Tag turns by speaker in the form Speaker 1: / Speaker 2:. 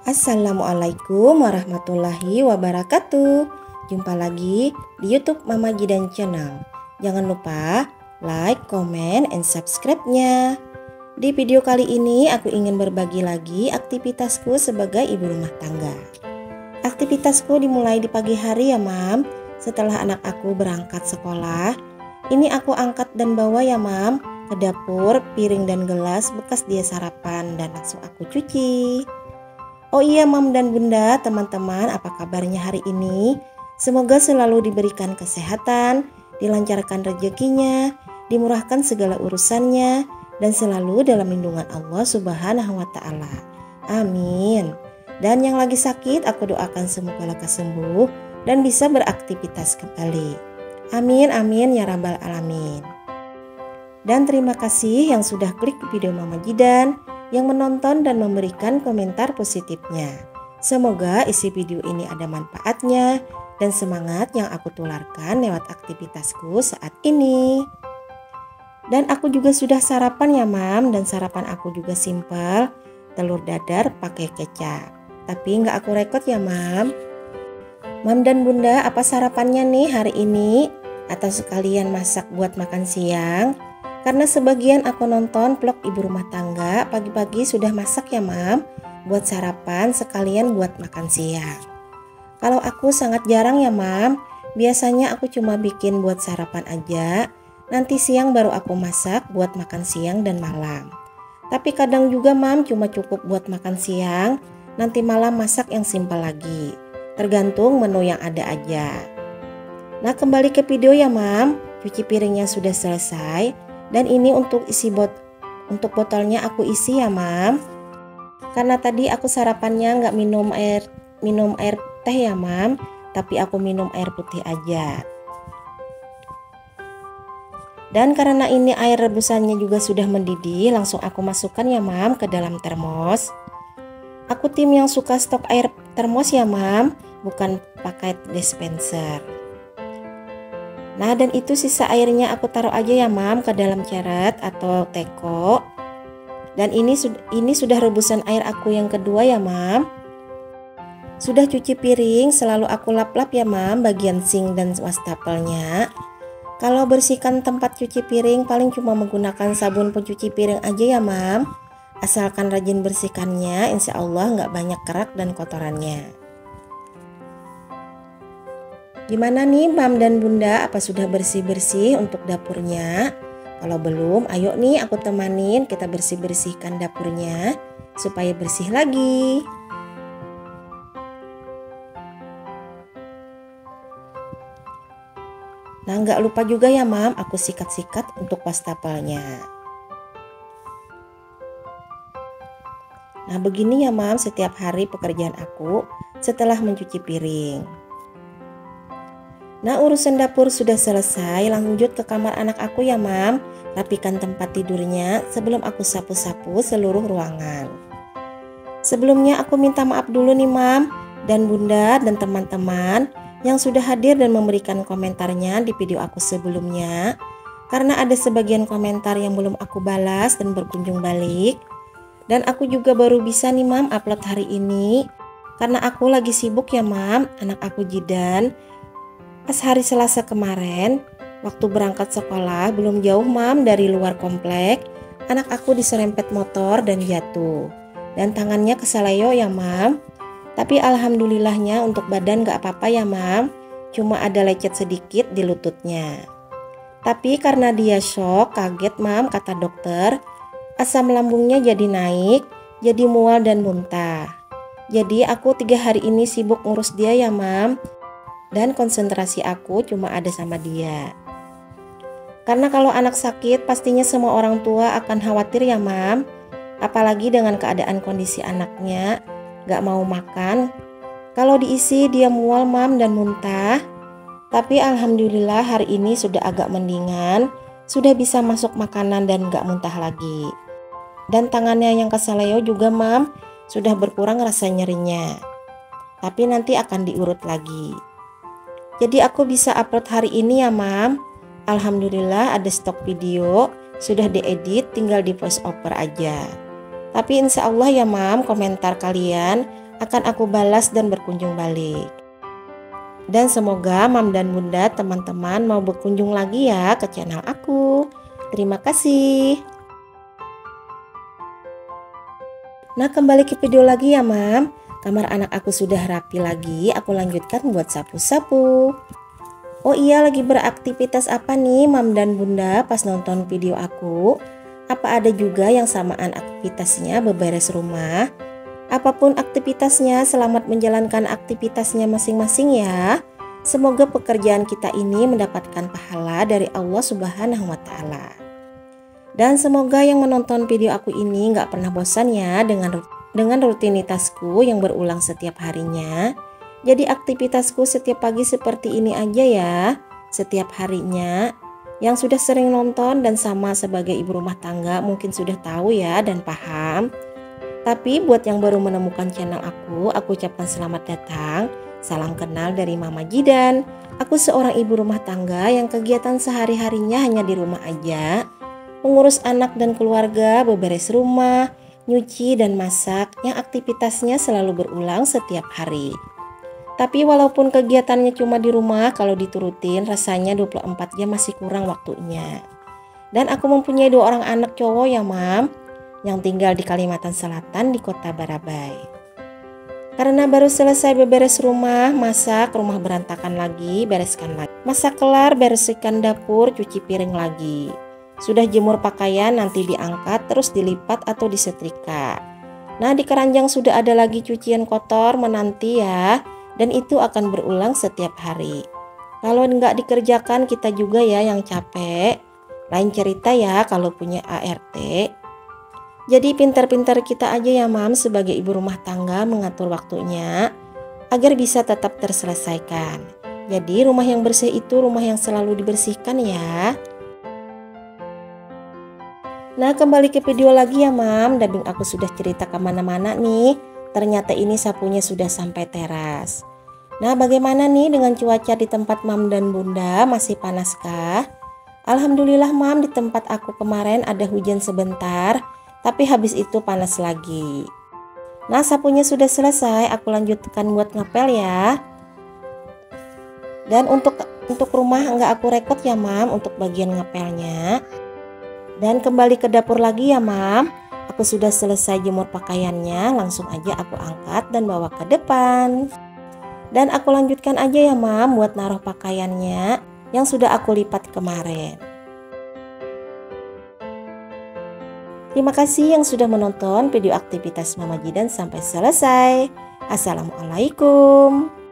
Speaker 1: Assalamualaikum warahmatullahi wabarakatuh. Jumpa lagi di YouTube Mama Jidan Channel. Jangan lupa like, comment, and subscribe-nya. Di video kali ini aku ingin berbagi lagi aktivitasku sebagai ibu rumah tangga. Aktivitasku dimulai di pagi hari ya Mam. Setelah anak aku berangkat sekolah, ini aku angkat dan bawa ya Mam ke dapur, piring dan gelas bekas dia sarapan dan langsung aku cuci. Oh iya Mam dan Bunda, teman-teman, apa kabarnya hari ini? Semoga selalu diberikan kesehatan, dilancarkan rezekinya, dimurahkan segala urusannya, dan selalu dalam lindungan Allah Subhanahu wa Ta'ala. Amin. Dan yang lagi sakit, aku doakan semoga lekas sembuh dan bisa beraktivitas kembali. Amin, amin ya Rabbal Alamin. Dan terima kasih yang sudah klik video Mama Jidan, yang menonton dan memberikan komentar positifnya. Semoga isi video ini ada manfaatnya dan semangat yang aku tularkan lewat aktivitasku saat ini. Dan aku juga sudah sarapan ya Mam, dan sarapan aku juga simpel, telur dadar pakai kecap. Tapi nggak aku rekod ya Mam. Mam dan Bunda, apa sarapannya nih hari ini? Atau sekalian masak buat makan siang? Karena sebagian aku nonton vlog ibu rumah tangga pagi-pagi sudah masak ya Mam, buat sarapan sekalian buat makan siang. Kalau aku sangat jarang ya Mam, biasanya aku cuma bikin buat sarapan aja, nanti siang baru aku masak buat makan siang dan malam. Tapi kadang juga Mam cuma cukup buat makan siang, nanti malam masak yang simpel lagi, tergantung menu yang ada aja. Nah kembali ke video ya Mam, cuci piringnya sudah selesai. Dan ini untuk untuk botolnya aku isi ya Mam. Karena tadi aku sarapannya nggak minum air teh ya Mam, tapi aku minum air putih aja. Dan karena ini air rebusannya juga sudah mendidih, langsung aku masukkan ya Mam ke dalam termos. Aku tim yang suka stok air termos ya Mam, bukan pakai dispenser. Nah dan itu sisa airnya aku taruh aja ya Mam ke dalam ceret atau teko. Dan ini sudah rebusan air aku yang kedua ya Mam. Sudah cuci piring selalu aku lap-lap ya Mam bagian sink dan wastafelnya. Kalau bersihkan tempat cuci piring paling cuma menggunakan sabun pencuci piring aja ya Mam. Asalkan rajin bersihkannya, insya Allah nggak banyak kerak dan kotorannya. Gimana nih Mam dan Bunda, apa sudah bersih-bersih untuk dapurnya? Kalau belum, ayo nih aku temanin kita bersih-bersihkan dapurnya supaya bersih lagi. Nah nggak lupa juga ya Mam, aku sikat-sikat untuk wastafelnya. Nah begini ya Mam setiap hari pekerjaan aku setelah mencuci piring. Nah urusan dapur sudah selesai, lanjut ke kamar anak aku ya Mam. Rapikan tempat tidurnya sebelum aku sapu-sapu seluruh ruangan. Sebelumnya aku minta maaf dulu nih Mam dan Bunda dan teman-teman yang sudah hadir dan memberikan komentarnya di video aku sebelumnya. Karena ada sebagian komentar yang belum aku balas dan berkunjung balik. Dan aku juga baru bisa nih Mam upload hari ini karena aku lagi sibuk ya Mam, anak aku Jidan. Pas hari Selasa kemarin, waktu berangkat sekolah belum jauh Mam dari luar komplek, anak aku diserempet motor dan jatuh. Dan tangannya keseleo ya Mam. Tapi alhamdulillahnya untuk badan gak apa-apa ya Mam, cuma ada lecet sedikit di lututnya. Tapi karena dia shock, kaget Mam kata dokter, asam lambungnya jadi naik, jadi mual dan muntah. Jadi aku 3 hari ini sibuk ngurus dia ya Mam. Dan konsentrasi aku cuma ada sama dia. Karena kalau anak sakit pastinya semua orang tua akan khawatir ya Mam. Apalagi dengan keadaan kondisi anaknya gak mau makan. Kalau diisi dia mual Mam dan muntah. Tapi alhamdulillah hari ini sudah agak mendingan, sudah bisa masuk makanan dan gak muntah lagi. Dan tangannya yang keseleo juga Mam sudah berkurang rasa nyerinya. Tapi nanti akan diurut lagi. Jadi aku bisa upload hari ini ya Mam. Alhamdulillah ada stok video, sudah diedit, tinggal di voice over aja. Tapi insya Allah ya Mam, komentar kalian akan aku balas dan berkunjung balik. Dan semoga Mam dan Bunda teman-teman mau berkunjung lagi ya ke channel aku. Terima kasih. Nah, kembali ke video lagi ya Mam. Kamar anak aku sudah rapi lagi, aku lanjutkan buat sapu-sapu. Oh iya, lagi beraktivitas apa nih Mam dan Bunda pas nonton video aku? Apa ada juga yang samaan aktivitasnya beberes rumah? Apapun aktivitasnya, selamat menjalankan aktivitasnya masing-masing ya. Semoga pekerjaan kita ini mendapatkan pahala dari Allah Subhanahu wa Ta'ala. Dan semoga yang menonton video aku ini gak pernah bosan ya dengan rutinitasku yang berulang setiap harinya. Jadi aktivitasku setiap pagi seperti ini aja ya, setiap harinya. Yang sudah sering nonton dan sama sebagai ibu rumah tangga mungkin sudah tahu ya dan paham. Tapi buat yang baru menemukan channel aku ucapkan selamat datang. Salam kenal dari Mama Jidan. Aku seorang ibu rumah tangga yang kegiatan sehari-harinya hanya di rumah aja. Mengurus anak dan keluarga, beberes rumah, nyuci dan masak yang aktivitasnya selalu berulang setiap hari. Tapi walaupun kegiatannya cuma di rumah, kalau diturutin rasanya 24 jam masih kurang waktunya. Dan aku mempunyai 2 orang anak cowok ya Mam, yang tinggal di Kalimantan Selatan di kota Barabai. Karena baru selesai beberes rumah, masak, rumah berantakan lagi, bereskan lagi. Masak kelar, bersihkan dapur, cuci piring lagi. Sudah jemur pakaian, nanti diangkat terus dilipat atau disetrika. Nah, di keranjang sudah ada lagi cucian kotor menanti ya. Dan itu akan berulang setiap hari. Kalau nggak dikerjakan kita juga ya yang capek. Lain cerita ya kalau punya ART. Jadi pintar-pintar kita aja ya Mam sebagai ibu rumah tangga mengatur waktunya agar bisa tetap terselesaikan. Jadi rumah yang bersih itu rumah yang selalu dibersihkan ya. Nah, kembali ke video lagi ya Mam. Dabing aku sudah cerita kemana-mana nih. Ternyata ini sapunya sudah sampai teras. Nah, bagaimana nih dengan cuaca di tempat Mam dan Bunda? Masih panaskah? Alhamdulillah Mam, di tempat aku kemarin ada hujan sebentar, tapi habis itu panas lagi. Nah, sapunya sudah selesai, aku lanjutkan buat ngepel ya. Dan untuk rumah nggak aku rekod ya Mam untuk bagian ngepelnya. Dan kembali ke dapur lagi ya Mam. Aku sudah selesai jemur pakaiannya, langsung aja aku angkat dan bawa ke depan. Dan aku lanjutkan aja ya Mam buat naruh pakaiannya yang sudah aku lipat kemarin. Terima kasih yang sudah menonton video aktivitas Mama Jidan sampai selesai. Assalamualaikum.